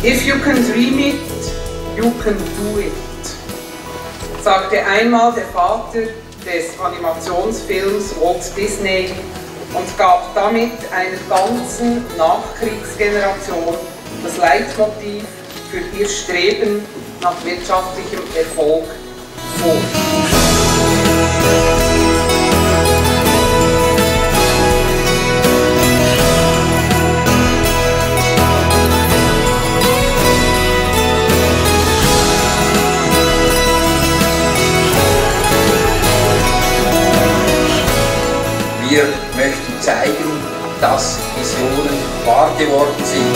If you can dream it, you can do it, sagte einmal der Vater des Animationsfilms Walt Disney und gab damit einer ganzen Nachkriegsgeneration das Leitmotiv für ihr Streben nach wirtschaftlichem Erfolg vor. Wir möchten zeigen, dass Visionen wahr geworden sind.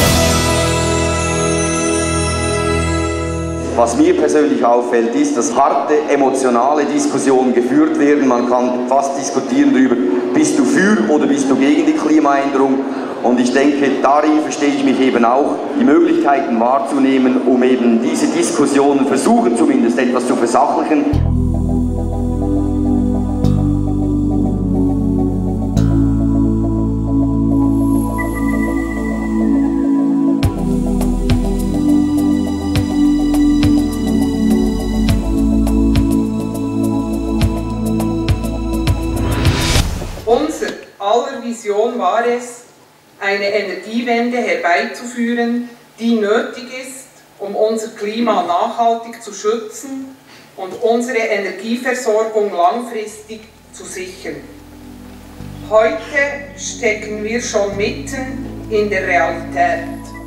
Was mir persönlich auffällt, ist, dass harte, emotionale Diskussionen geführt werden. Man kann fast diskutieren darüber, bist du für oder bist du gegen die Klimaänderung. Und ich denke, darin verstehe ich mich eben auch, die Möglichkeiten wahrzunehmen, um eben diese Diskussionen versuchen zumindest etwas zu versachlichen. Unser aller Vision war es, eine Energiewende herbeizuführen, die nötig ist, um unser Klima nachhaltig zu schützen und unsere Energieversorgung langfristig zu sichern. Heute stecken wir schon mitten in der Realität.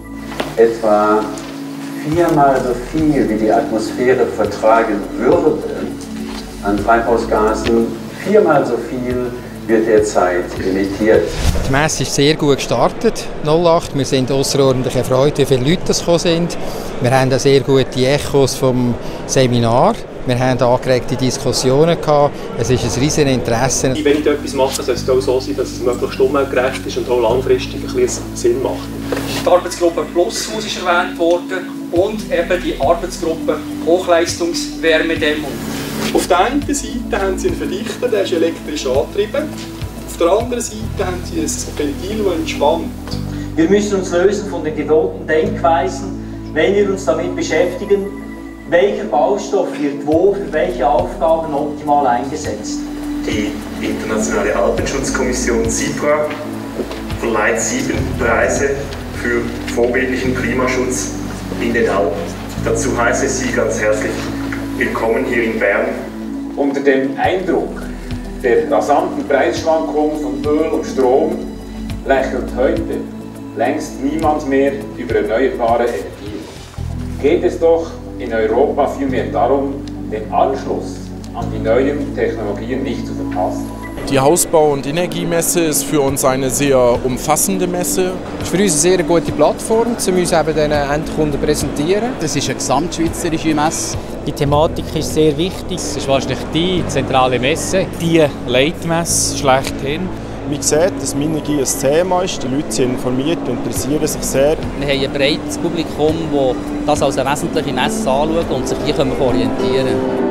Etwa 4-mal so viel, wie die Atmosphäre vertragen würde an Treibhausgasen, 4-mal so viel wird derzeit emittiert. Die Messe ist sehr gut gestartet, 08. Wir sind außerordentlich erfreut, wie viele Leute gekommen sind. Wir haben auch sehr gute Echos vom Seminar. Wir haben angeregte Diskussionen gehabt. Es ist ein riesiges Interesse. Wenn ich etwas mache, soll es auch so sein, dass es möglichst umweltgerecht ist und auch langfristig ein bisschen Sinn macht. Die Arbeitsgruppe Plushaus ist erwähnt worden und eben die Arbeitsgruppe Hochleistungswärmedämmung. Auf der einen Seite haben sie einen Verdichter, der ist elektrisch angetrieben. Auf der anderen Seite haben sie ein Ventil, das entspannt. Wir müssen uns lösen von den gewohnten Denkweisen, wenn wir uns damit beschäftigen, welcher Baustoff wird wo für welche Aufgaben optimal eingesetzt. Die Internationale Alpenschutzkommission CIPRA verleiht 7 Preise für vorbildlichen Klimaschutz in den Alpen. Dazu heiße ich Sie ganz herzlich willkommen hier in Bern. Unter dem Eindruck der rasanten Preisschwankungen von Öl und Strom lächelt heute längst niemand mehr über erneuerbare Energien. Geht es doch in Europa vielmehr darum, den Anschluss an die neuen Technologien nicht zu verpassen. Die Hausbau- und Energiemesse ist für uns eine sehr umfassende Messe. Es ist für uns eine sehr gute Plattform, um uns eben den Endkunden zu präsentieren. Das ist eine gesamtschweizerische Messe. Die Thematik ist sehr wichtig. Es ist wahrscheinlich die zentrale Messe. Die Leitmesse schlechthin. Man sieht, dass Minergie ein Thema ist. Die Leute sind informiert und interessieren sich sehr. Wir haben ein breites Publikum, das das als eine wesentliche Messe anschaut und sich hier orientieren kann.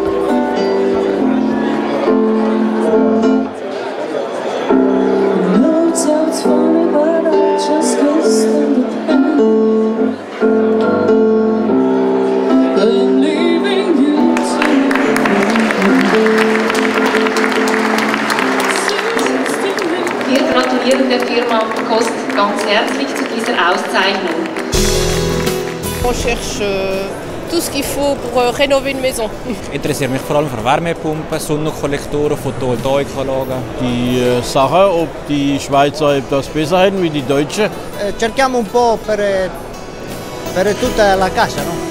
Wir gratulieren der Firma Kost ganz herzlich zu dieser Auszeichnung. On cherche tout ce qu'il faut pour rénover une maison. Ich interessiere mich vor allem für Wärmepumpen, Sonnenkollektoren, Photovoltaikanlagen. Die Sache, ob die Schweizer das besser hätten wie die Deutschen. Cerchiamo un po' per tutta la casa, no?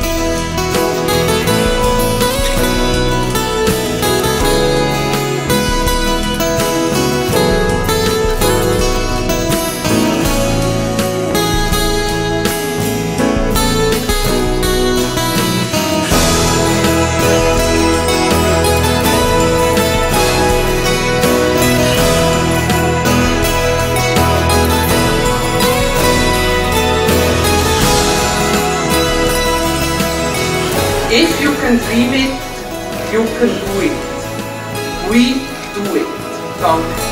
If you can dream it, you can do it. We do it. Danke.